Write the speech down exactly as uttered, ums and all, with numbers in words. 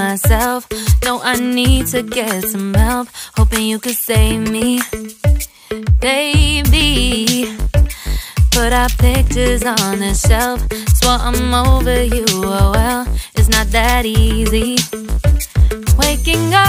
myself. No, I need to get some help. Hoping you could save me, baby. Put our pictures on the shelf. Swore I'm over you, oh well, it's not that easy. Waking up